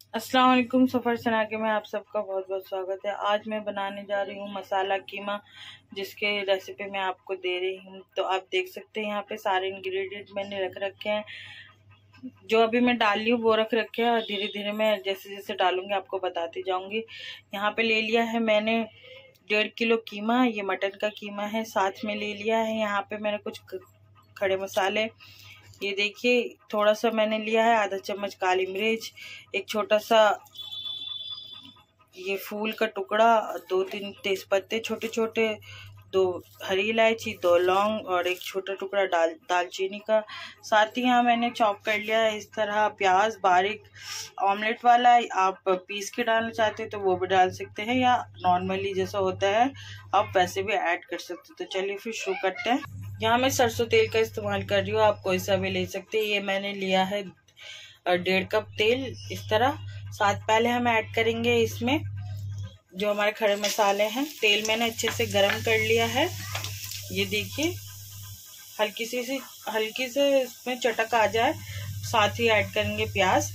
अस्सलाम वालेकुम। सफ़र सना के में आप सबका बहुत बहुत स्वागत है। आज मैं बनाने जा रही हूँ मसाला कीमा, जिसके रेसिपी मैं आपको दे रही हूँ। तो आप देख सकते हैं यहाँ पे सारे इंग्रेडिएंट मैंने रख रखे हैं। जो अभी मैं डाल रही हूँ वो रख रखे हैं और धीरे धीरे मैं जैसे जैसे डालूंगी आपको बताती जाऊंगी। यहाँ पे ले लिया है मैंने 1.5 किलो कीमा। ये मटन का कीमा है। साथ में ले लिया है यहाँ पे मैंने कुछ खड़े मसाले। ये देखिए थोड़ा सा मैंने लिया है आधा चम्मच काली मिर्च, एक छोटा सा ये फूल का टुकड़ा, 2-3 तेजपत्ते छोटे छोटे, 2 हरी इलायची, 2 लौंग और एक छोटा टुकड़ा दालचीनी का। साथ ही यहाँ मैंने चॉप कर लिया है इस तरह प्याज बारीक। ऑमलेट वाला आप पीस के डालना चाहते हैं तो वो भी डाल सकते हैं, या नॉर्मली जैसा होता है आप वैसे भी ऐड कर सकते हैं। तो चलिए फिर शुरू करते हैं। यहाँ मैं सरसों तेल का इस्तेमाल कर रही हूँ, आप कोई सा भी ले सकते हैं। ये मैंने लिया है 1.5 कप तेल इस तरह। साथ पहले हम ऐड करेंगे इसमें जो हमारे खड़े मसाले हैं। तेल मैंने अच्छे से गरम कर लिया है। ये देखिए हल्की से इसमें चटक आ जाए। साथ ही ऐड करेंगे प्याज।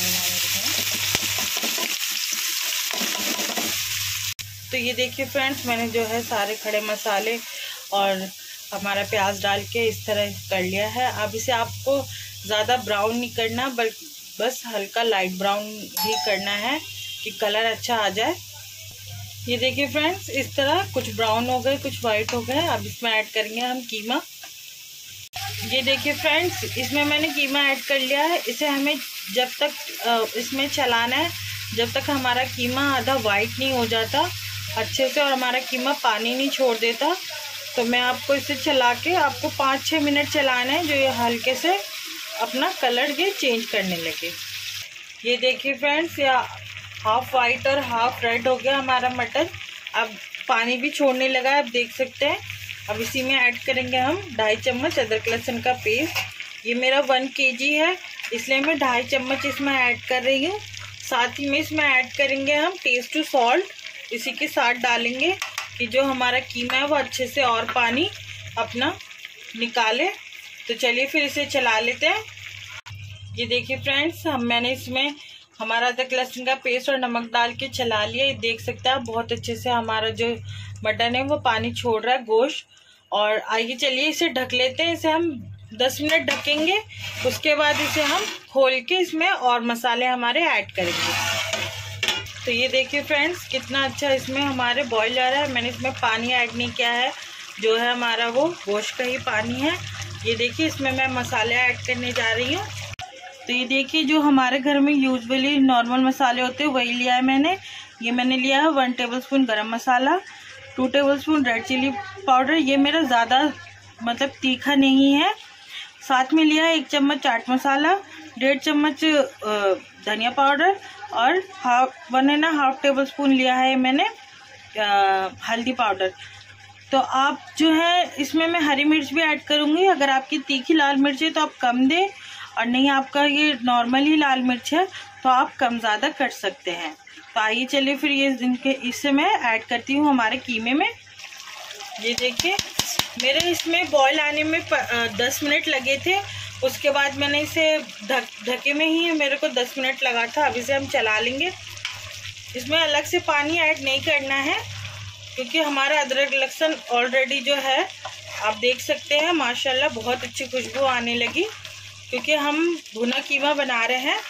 तो ये देखिए फ्रेंड्स, मैंने जो है सारे खड़े मसाले और हमारा प्याज डाल के इस तरह कर लिया है। अब इसे आपको ज़्यादा ब्राउन नहीं करना, बल्कि बस हल्का लाइट ब्राउन ही करना है कि कलर अच्छा आ जाए। ये देखिए फ्रेंड्स, इस तरह कुछ ब्राउन हो गए कुछ वाइट हो गए। अब इसमें ऐड करेंगे हम कीमा। ये देखिए फ्रेंड्स, इसमें मैंने कीमा ऐड कर लिया है। इसे हमें जब तक इसमें चलाना है जब तक हमारा कीमा आधा वाइट नहीं हो जाता अच्छे से और हमारा कीमा पानी नहीं छोड़ देता। तो मैं आपको इसे चला के आपको 5-6 मिनट चलाना है, जो ये हल्के से अपना कलर ये चेंज करने लगे। ये देखिए फ्रेंड्स, या हाफ वाइट और हाफ रेड हो गया हमारा मटन। अब पानी भी छोड़ने लगा है, आप देख सकते हैं। अब इसी में ऐड करेंगे हम 2.5 चम्मच अदरक लहसुन का पेस्ट। ये मेरा 1 kg है, इसलिए मैं 2.5 चम्मच इसमें ऐड कर रही हूँ। साथ ही में इसमें ऐड करेंगे हम टेस्ट टू सॉल्ट। इसी के साथ डालेंगे कि जो हमारा कीमा है वो अच्छे से और पानी अपना निकाले। तो चलिए फिर इसे चला लेते हैं। ये देखिए फ्रेंड्स, मैंने इसमें हमारा अदरक लहसुन का पेस्ट और नमक डाल के चला लिया। ये देख सकते हैं आप बहुत अच्छे से हमारा जो मटन है वो पानी छोड़ रहा है, गोश्त। और आइए चलिए इसे ढक लेते हैं। इसे हम 10 मिनट ढकेंगे, उसके बाद इसे हम खोल के इसमें और मसाले हमारे ऐड करेंगे। तो ये देखिए फ्रेंड्स, कितना अच्छा इसमें हमारे बॉईल आ रहा है। मैंने इसमें पानी ऐड नहीं किया है, जो है हमारा वो गोश्त का ही पानी है। ये देखिए इसमें मैं मसाले ऐड करने जा रही हूँ। तो ये देखिए जो हमारे घर में यूजुअली नॉर्मल मसाले होते हैं वही लिया है मैंने। ये मैंने लिया है 1 tablespoon garam masala, 2 tablespoon red chilli powder. ये मेरा ज़्यादा मतलब तीखा नहीं है। साथ में लिया है 1 चम्मच चाट मसाला, 1.5 चम्मच धनिया पाउडर और 1.5 टेबलस्पून लिया है मैंने हल्दी पाउडर। तो आप जो है इसमें मैं हरी मिर्च भी ऐड करूँगी। अगर आपकी तीखी लाल मिर्च है तो आप कम दें, और नहीं आपका ये नॉर्मल ही लाल मिर्च है तो आप कम ज़्यादा कर सकते हैं। तो आइए चलिए फिर ये इससे मैं ऐड करती हूँ हमारे कीमे में। ये देखिए मेरे इसमें बॉईल आने में 10 मिनट लगे थे। उसके बाद मैंने इसे ढके में ही मेरे को 10 मिनट लगा था। अब इसे हम चला लेंगे। इसमें अलग से पानी ऐड नहीं करना है, क्योंकि हमारा अदरक लहसुन ऑलरेडी जो है आप देख सकते हैं माशाल्लाह बहुत अच्छी खुशबू आने लगी, क्योंकि हम भुना कीमा बना रहे हैं।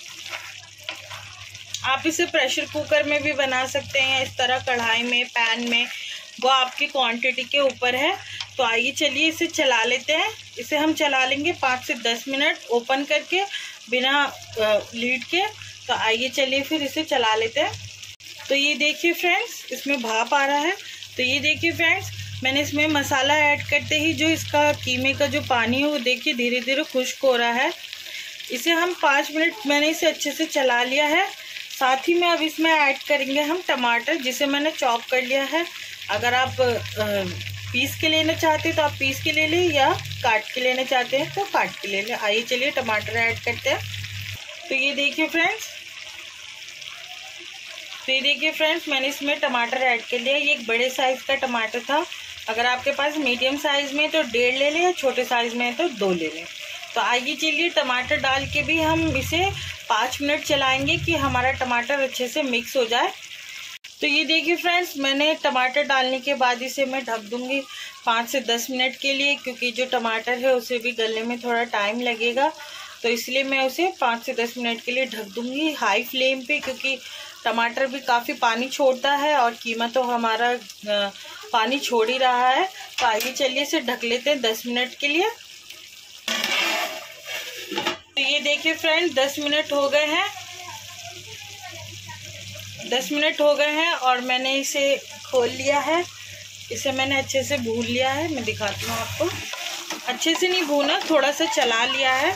आप इसे प्रेशर कुकर में भी बना सकते हैं, इस तरह कढ़ाई में, पैन में, वो आपकी क्वांटिटी के ऊपर है। तो आइए चलिए इसे चला लेते हैं। इसे हम चला लेंगे 5 से 10 मिनट ओपन करके, बिना लीड के। तो आइए चलिए फिर इसे चला लेते हैं। तो ये देखिए फ्रेंड्स, इसमें भाप आ रहा है। तो ये देखिए फ्रेंड्स, मैंने इसमें मसाला ऐड करते ही जो इसका कीमे का जो पानी है वो देखिए धीरे धीरे खुश्क हो रहा है। इसे हम 5 मिनट मैंने इसे अच्छे से चला लिया है। साथ ही में अब इसमें ऐड करेंगे हम टमाटर, जिसे मैंने चॉप कर लिया है। अगर आप पीस के लेना चाहते हैं तो आप पीस के ले लें, या काट के लेना चाहते हैं तो काट के ले लें। आइए चलिए टमाटर ऐड करते हैं। तो ये देखिए फ्रेंड्स, मैंने इसमें टमाटर ऐड कर लिया। ये एक बड़े साइज़ का टमाटर था। अगर आपके पास मीडियम साइज़ में तो 1.5 ले लें, या छोटे साइज़ में है तो 2 ले लें। तो आइए चलिए टमाटर डाल के भी हम इसे 5 मिनट चलाएंगे कि हमारा टमाटर अच्छे से मिक्स हो जाए। तो ये देखिए फ्रेंड्स, मैंने टमाटर डालने के बाद इसे मैं ढक दूंगी 5 से 10 मिनट के लिए, क्योंकि जो टमाटर है उसे भी गलने में थोड़ा टाइम लगेगा। तो इसलिए मैं उसे 5 से 10 मिनट के लिए ढक दूंगी हाई फ्लेम पे, क्योंकि टमाटर भी काफ़ी पानी छोड़ता है और कीमा तो हमारा पानी छोड़ ही रहा है। तो आइए चलिए इसे ढक लेते हैं 10 मिनट के लिए। तो ये देखिए फ्रेंड्स, 10 मिनट हो गए हैं। 10 मिनट हो गए हैं और मैंने इसे खोल लिया है। इसे मैंने अच्छे से भून लिया है। मैं दिखाती हूँ आपको। अच्छे से नहीं भूना, थोड़ा सा चला लिया है।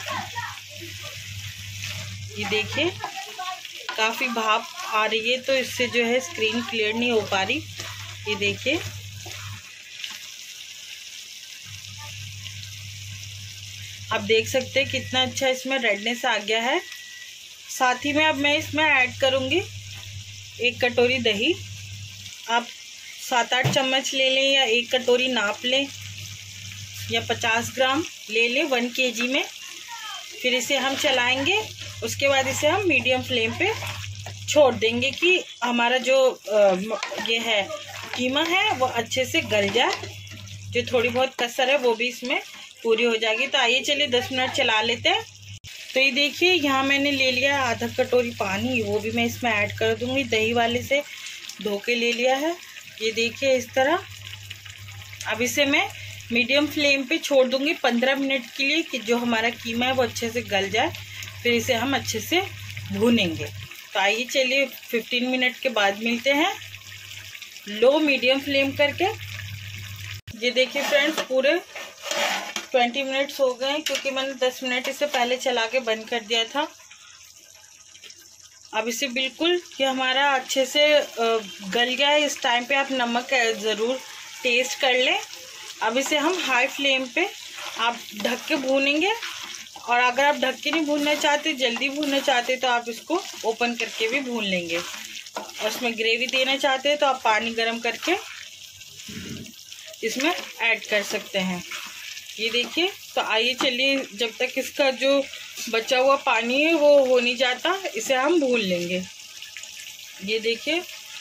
ये देखिए काफ़ी भाप आ रही है, तो इससे जो है स्क्रीन क्लियर नहीं हो पा रही। ये देखिए आप देख सकते हैं कितना अच्छा इसमें रेडनेस आ गया है। साथ ही में अब मैं इसमें ऐड करूँगी 1 कटोरी दही। आप 7-8 चम्मच ले लें या 1 कटोरी नाप लें या 50 ग्राम ले लें 1 kg में। फिर इसे हम चलाएंगे, उसके बाद इसे हम मीडियम फ्लेम पे छोड़ देंगे कि हमारा जो ये है कीमा है वो अच्छे से गल जाए। जो थोड़ी बहुत कसर है वो भी इसमें पूरी हो जाएगी। तो आइए चलिए 10 मिनट चला लेते हैं। तो ये देखिए यहाँ मैंने ले लिया आधा कटोरी पानी, वो भी मैं इसमें ऐड कर दूंगी। दही वाले से धो के ले लिया है। ये देखिए इस तरह। अब इसे मैं मीडियम फ्लेम पे छोड़ दूंगी 15 मिनट के लिए कि जो हमारा कीमा है वो अच्छे से गल जाए। फिर इसे हम अच्छे से भूनेंगे। तो आइए चलिए 15 मिनट के बाद मिलते हैं, लो मीडियम फ्लेम करके। ये देखिए फ्रेंड्स, पूरे 20 मिनट्स हो गए, क्योंकि मैंने 10 मिनट इसे पहले चला के बंद कर दिया था। अब इसे बिल्कुल ये हमारा अच्छे से गल गया है। इस टाइम पे आप नमक ज़रूर टेस्ट कर लें। अब इसे हम हाई फ्लेम पे आप ढक के भूनेंगे, और अगर आप ढक के नहीं भूनना चाहते, जल्दी भूनना चाहते, तो आप इसको ओपन करके भी भून लेंगे। और इसमें ग्रेवी देना चाहते हैं तो आप पानी गर्म करके इसमें ऐड कर सकते हैं। ये देखिए। तो आइए चलिए, जब तक इसका जो बचा हुआ पानी है वो हो नहीं जाता, इसे हम भून लेंगे। ये देखिए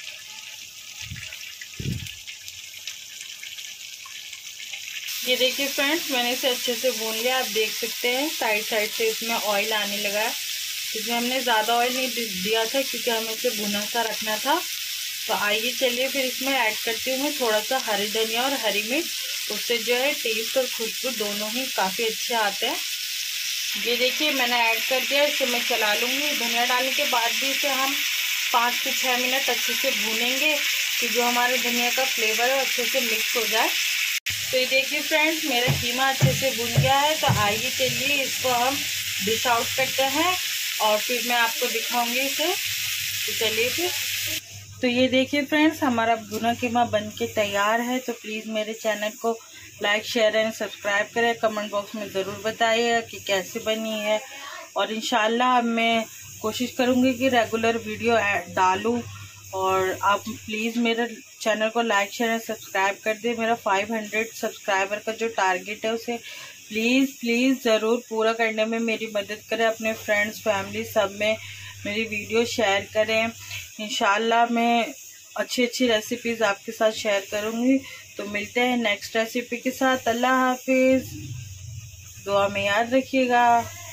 ये देखिए फ्रेंड्स, मैंने इसे अच्छे से भून लिया। आप देख सकते हैं साइड साइड से इसमें ऑयल आने लगा है। इसमें हमने ज़्यादा ऑयल नहीं दिया था, क्योंकि हमें इसे भुना सा रखना था। तो आइए चलिए फिर इसमें ऐड करती हूँ मैं थोड़ा सा हरी धनिया और हरी मिर्च। उससे जो है टेस्ट और खुशबू दोनों ही काफ़ी अच्छे आते हैं। ये देखिए मैंने ऐड कर दिया। इसे मैं चला लूँगी। धनिया डालने के बाद भी इसे हम 5 से 6 मिनट अच्छे से भूनेंगे कि जो हमारे धनिया का फ्लेवर है अच्छे से मिक्स हो जाए। तो ये देखिए फ्रेंड्स, मेरा कीमा अच्छे से भुन गया है। तो आइए चलिए इसको हम डिश आउट करते हैं और फिर मैं आपको दिखाऊंगी इसे। तो चलिए फिर। तो ये देखिए फ्रेंड्स, हमारा भुना कीमा बन के तैयार है। तो प्लीज़ मेरे चैनल को लाइक शेयर एंड सब्सक्राइब करें। कमेंट बॉक्स में ज़रूर बताइएगा कि कैसे बनी है। और इंशाल्लाह मैं कोशिश करूँगी कि रेगुलर वीडियो डालूँ। और आप प्लीज़ मेरे चैनल को लाइक शेयर एंड सब्सक्राइब कर दे। मेरा 500 सब्सक्राइबर का जो टारगेट है उसे प्लीज़ ज़रूर पूरा करने में मेरी मदद करें। अपने फ्रेंड्स फैमिली सब में मेरी वीडियो शेयर करें। इंशाल्लाह मैं अच्छी रेसिपीज़ आपके साथ शेयर करूँगी। तो मिलते हैं नेक्स्ट रेसिपी के साथ। अल्लाह हाफिज़। दुआ में याद रखिएगा।